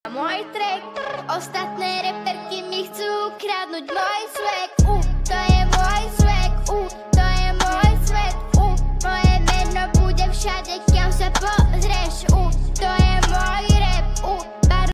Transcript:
Môj track, ostatné reperky mi chcú kradnúť môj swag.